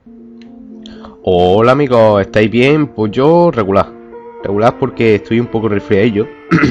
Hola amigos, ¿estáis bien? Pues yo regular. Regular porque estoy un poco resfriadillo.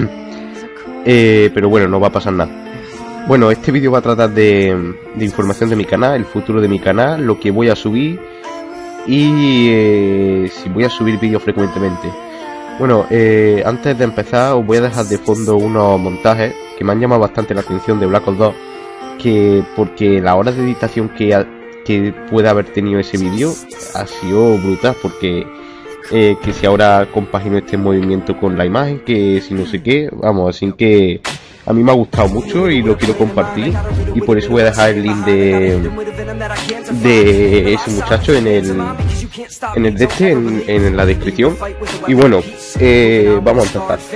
Pero bueno, no va a pasar nada. Bueno, este vídeo va a tratar de información de mi canal, el futuro de mi canal, lo que voy a subir y si voy a subir vídeos frecuentemente. Bueno, antes de empezar os voy a dejar de fondo unos montajes que me han llamado bastante la atención de Black Ops 2, porque la hora de editación que puede haber tenido ese vídeo ha sido brutal, porque que si ahora compagino este movimiento con la imagen, que si no sé qué, vamos, así que a mí me ha gustado mucho y lo quiero compartir, y por eso voy a dejar el link de ese muchacho en la descripción. Y bueno, vamos a empezar.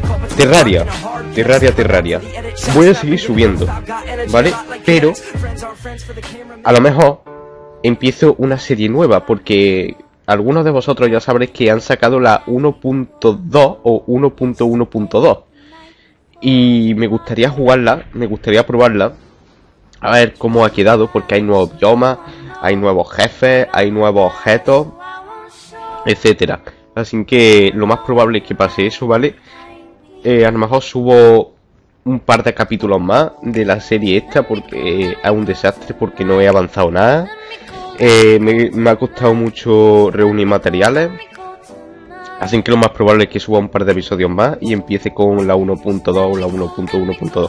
Terraria. Voy a seguir subiendo, ¿vale? Pero a lo mejor empiezo una serie nueva, porque algunos de vosotros ya sabréis que han sacado la 1.2 o 1.1.2 y me gustaría jugarla, me gustaría probarla, a ver cómo ha quedado, porque hay nuevos biomas, hay nuevos jefes, hay nuevos objetos, etcétera. Así que lo más probable es que pase eso, ¿vale? A lo mejor subo un par de capítulos más de la serie esta, porque es un desastre, porque no he avanzado nada. Me ha costado mucho reunir materiales, así que lo más probable es que suba un par de episodios más y empiece con la 1.2 o la 1.1.2.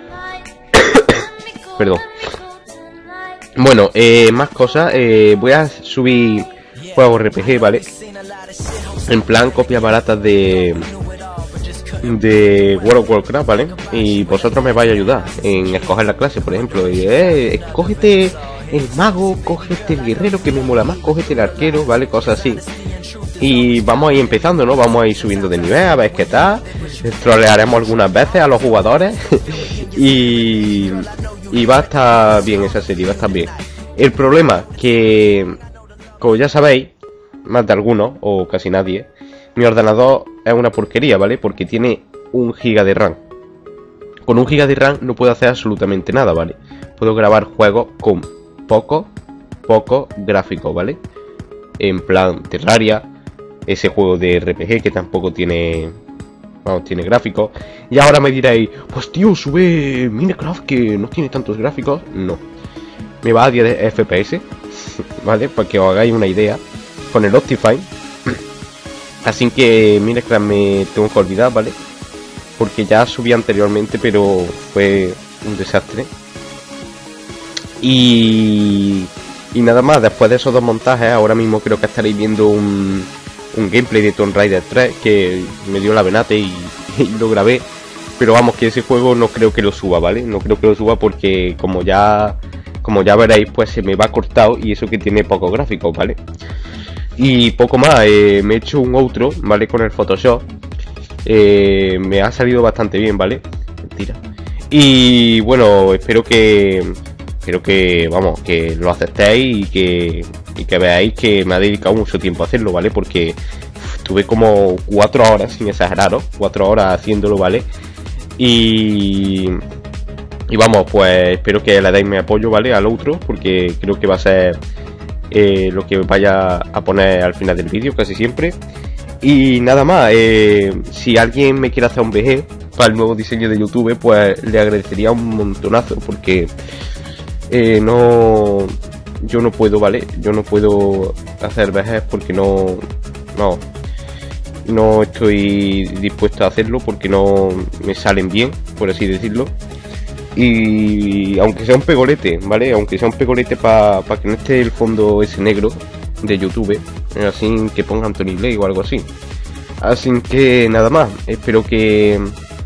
Perdón. Bueno, más cosas. Voy a subir juegos RPG, ¿vale? En plan copias baratas de World of Warcraft, ¿vale? Y vosotros me vais a ayudar en escoger la clase, por ejemplo. Y, cógete el mago, cógete el guerrero que me mola más, cógete el arquero, ¿vale? Cosas así. Y vamos a ir empezando, ¿no? Vamos a ir subiendo de nivel, a ver qué tal. Trolearemos algunas veces a los jugadores. y va a estar bien esa serie, va a estar bien. El problema que, como ya sabéis, más de algunos, o casi nadie, mi ordenador es una porquería, ¿vale? Porque tiene 1 GB de RAM. Con 1 GB de RAM no puedo hacer absolutamente nada, ¿vale? Puedo grabar juegos con poco gráficos, ¿vale? En plan Terraria, ese juego de RPG que tampoco tiene, vamos, tiene gráficos. Y ahora me diréis, pues tío, sube Minecraft que no tiene tantos gráficos. No, me va a 10 FPS, ¿vale? Para que os hagáis una idea, con el Optifine. Así que Minecraft me tengo que olvidar, ¿vale? Porque ya subí anteriormente, pero fue un desastre. Y nada más, después de esos dos montajes, ahora mismo creo que estaréis viendo un gameplay de Tomb Raider 3 que me dio la venate y lo grabé. Pero vamos, que ese juego no creo que lo suba, ¿vale? No creo que lo suba porque como ya veréis, pues se me va cortado, y eso que tiene pocos gráficos, ¿vale? Y poco más, me he hecho un outro, ¿vale? Con el Photoshop. Me ha salido bastante bien, ¿vale? Mentira. Y bueno, espero que vamos, que lo aceptéis y que veáis que me ha dedicado mucho tiempo a hacerlo, ¿vale? Porque estuve como 4 horas, sin exageraros, 4 horas haciéndolo, ¿vale? Y vamos, pues espero que le deis mi apoyo, ¿vale? Al outro, porque creo que va a ser lo que vaya a poner al final del vídeo, casi siempre. Y nada más, si alguien me quiere hacer un VG para el nuevo diseño de YouTube, pues le agradecería un montonazo, porque yo no puedo, ¿vale? Yo no puedo hacer VGs porque no estoy dispuesto a hacerlo, porque no me salen bien, por así decirlo. Y aunque sea un pegolete, ¿vale? Aunque sea un pegolete para que no esté el fondo ese negro de YouTube, así que ponga Anthony Blake o algo así. Así que nada más, espero que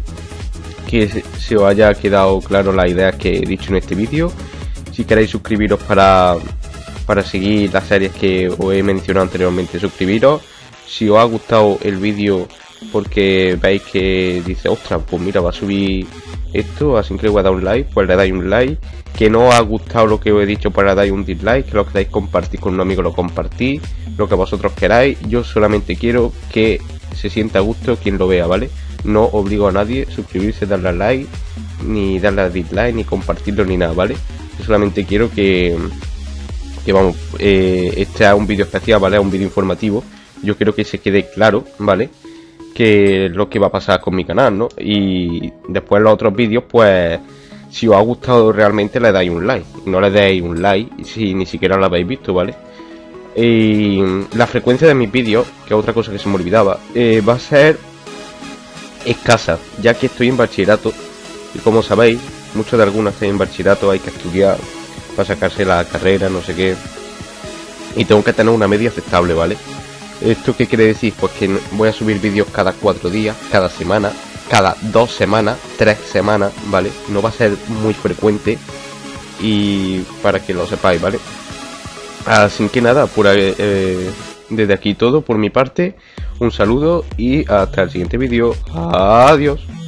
se os haya quedado claro las ideas que he dicho en este vídeo. Si queréis suscribiros para seguir las series que os he mencionado anteriormente, suscribiros. Si os ha gustado el vídeo porque veis que dice, ostras, pues mira, va a subir esto, así que le voy a dar un like, pues le dais un like. Que no os ha gustado lo que os he dicho, para dar un dislike. Que lo queráis compartir con un amigo, lo compartís, lo que vosotros queráis. Yo solamente quiero que se sienta a gusto quien lo vea, ¿vale? No obligo a nadie a suscribirse, darle a like, ni darle a dislike, ni compartirlo, ni nada, ¿vale? Yo solamente quiero que que vamos, este es un vídeo especial, ¿vale? Es un vídeo informativo. Yo quiero que se quede claro, ¿vale? Que es lo que va a pasar con mi canal, ¿no? Y después los otros vídeos, pues, si os ha gustado realmente, le dais un like. No le deis un like si ni siquiera lo habéis visto, ¿vale? Y la frecuencia de mis vídeos, que es otra cosa que se me olvidaba, va a ser escasa, ya que estoy en bachillerato. Y como sabéis, muchos de algunos que en bachillerato hay que estudiar para sacarse la carrera, no sé qué. Y tengo que tener una media aceptable, ¿vale? ¿Esto qué quiere decir? Pues que voy a subir vídeos cada 4 días, cada semana, cada 2 semanas, 3 semanas, ¿vale? No va a ser muy frecuente. Y para que lo sepáis, ¿vale? Así que nada, desde aquí todo por mi parte. Un saludo y hasta el siguiente vídeo. Adiós.